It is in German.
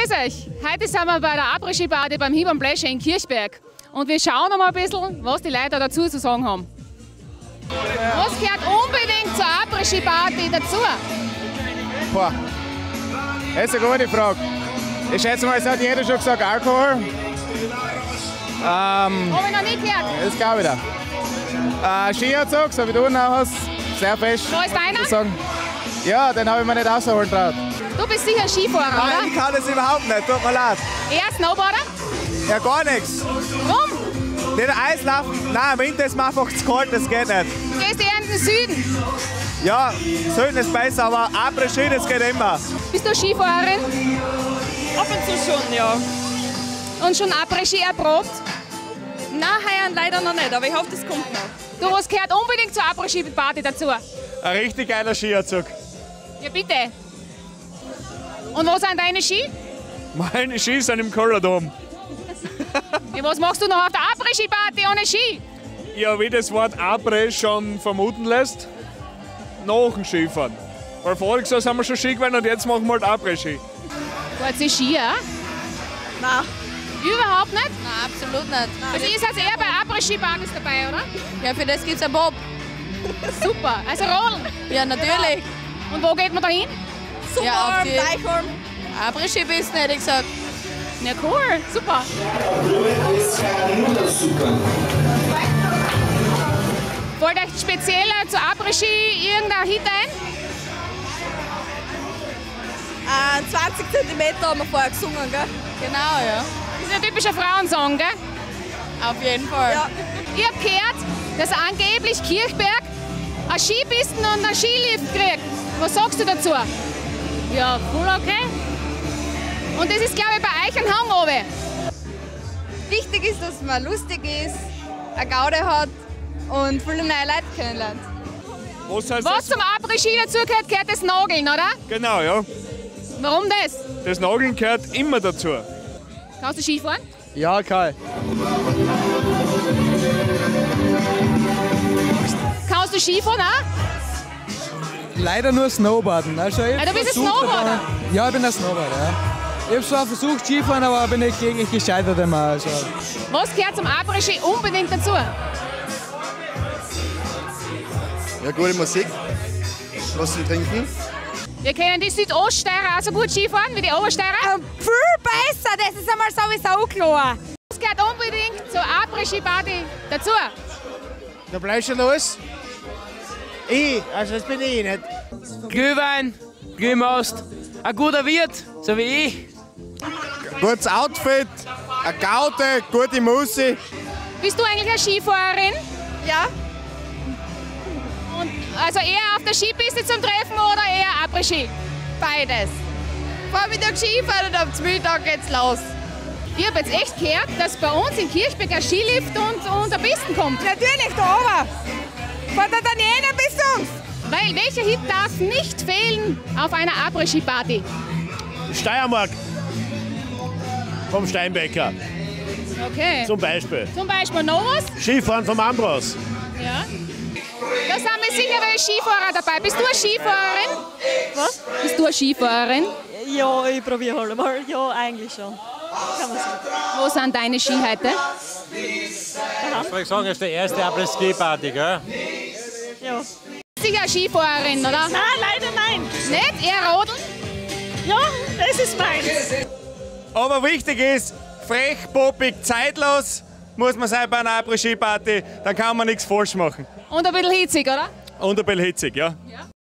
Grüß euch! Heute sind wir bei der Après-Ski-Party beim Hieb am Bläscher in Kirchberg. Und wir schauen noch mal ein bisschen, was die Leute dazu zu sagen haben. Was gehört unbedingt zur Après-Ski-Party dazu? Boah, das ist eine gute Frage. Ich schätze mal, es hat jeder schon gesagt, Alkohol. Habe ich noch nie gehört. Das glaube ich da. Skianzug, so wie du ihn auch hast, sehr fest. Wo ist deiner? Sagen. Ja, den habe ich mir nicht rausholen traut. Du bist sicher Skifahrer, Nein, oder? ich kann das überhaupt nicht, tut mir leid. Eher Snowboarder? Ja, gar nichts. Warum? Nicht Eislaufen, nein, im Winter ist mir einfach zu kalt, das geht nicht. Du gehst eher in den Süden. Ja, Süden ist besser, aber Après-Ski, das geht immer. Bist du Skifahrerin? Ab und zu schon, ja. Und schon Après-Ski erprobt? Nein, heuer leider noch nicht, aber ich hoffe, das kommt noch. Du, was gehört unbedingt zur Après-Ski-Party dazu? Ein richtig geiler Skianzug. Ja, bitte. Und wo sind deine Ski? Meine Ski sind im Kollerdom. Ja, was machst du noch auf der Après-Ski-Party ohne Ski? Ja, wie das Wort Après schon vermuten lässt, nach dem Skifahren. Weil voriges Jahr sind wir schon Ski gewesen und jetzt machen wir halt Après-Ski. Fahrt ihr Ski, ja? Nein. Überhaupt nicht? Nein, absolut nicht. Also ihr seid eher bei Après-Ski-Partys dabei, oder? Ja, für das gibt es einen Bob. Super, also rollen. Ja, natürlich. Und wo geht man da hin? Ja, auf die Deichholm. Après-Ski-Bissen, hätte ich gesagt. Ja, cool, super. Wollt euch speziell zu Après-Ski irgendein Hit ein? 20 cm haben wir vorher gesungen, gell? Genau, ja. Das ist ein typischer Frauensong, gell? Auf jeden Fall. Ja. Ich hab gehört, dass angeblich Kirchberg eine Skipisten und einen Skilift kriegt. Was sagst du dazu? Ja, cool, okay. Und das ist, glaube ich, bei euch ein Hang oben. Wichtig ist, dass man lustig ist, eine Gaude hat und viele neue Leute kennenlernt. Was heißt Was das? zum Après-Ski dazu gehört, gehört das Nageln, oder? Genau, ja. Warum das? Das Nageln gehört immer dazu. Kannst du Skifahren? Ja, Kai. Kannst du Skifahren auch? Leider nur Snowboarden. Also ich Du bist ein versucht, Snowboarder? Ja, ich bin ein Snowboarder. Ja. Ich habe zwar versucht Skifahren, aber bin ich kläglich gescheitert immer. Also. Was gehört zum Après-Ski unbedingt dazu? Ja, gute Musik, was zu trinken. Wir kennen die Südoststeirer auch so gut Skifahren wie die Obersteirer. Viel besser, das ist einmal sowieso klar. Was gehört unbedingt zur Après-Ski-Party dazu? Da bleibst du los. Also das bin ich nicht. Glühwein, Glühmost, ein guter Wirt, so wie ich. Gutes Outfit, eine Gaude, gute Musik. Bist du eigentlich eine Skifahrerin? Ja. Und also eher auf der Skipiste zum Treffen oder eher Après-Ski? Beides. Vor Mittag Skifahren und am Mittag geht's los. Ich habe jetzt echt gehört, dass bei uns in Kirchberg ein Skilift und eine Pisten kommt. Natürlich, da oben. Von der Daniela bis zu uns. Weil welcher Hit darf nicht fehlen auf einer Après-Ski-Party? Steiermark vom Steinbecker Okay. zum Beispiel. Zum Beispiel noch was? Skifahren vom Ambros. Ja. Da sind wir sicher welche Skifahrer dabei. Bist du eine Skifahrerin? Was? Bist du eine Skifahrerin? Ja, ich probiere halt mal. Ja, eigentlich schon. Kann man sagen. Wo sind deine Ski heute? Was soll ich sagen, das ist die erste Après-Ski-Party, gell? Ja. Sicher eine Skifahrerin, oder? Nein, leider nein. Nicht? Eher Rodeln? Ja, das ist meins. Aber wichtig ist, frech, poppig, zeitlos muss man sein bei einer Après-Ski-Party. Da kann man nichts falsch machen. Und ein bisschen hitzig, oder? Und ein bisschen hitzig, ja. Ja.